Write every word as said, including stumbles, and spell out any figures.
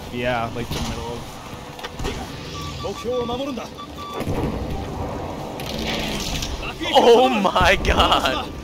Yeah, like the middle of. Oh my god!